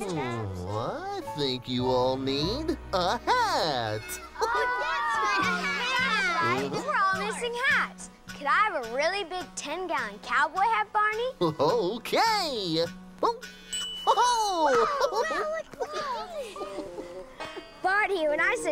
I think you all need a hat. We're all missing hats. Could I have a really big 10-gallon cowboy hat, Barney? Okay. Oh. Barney, when I said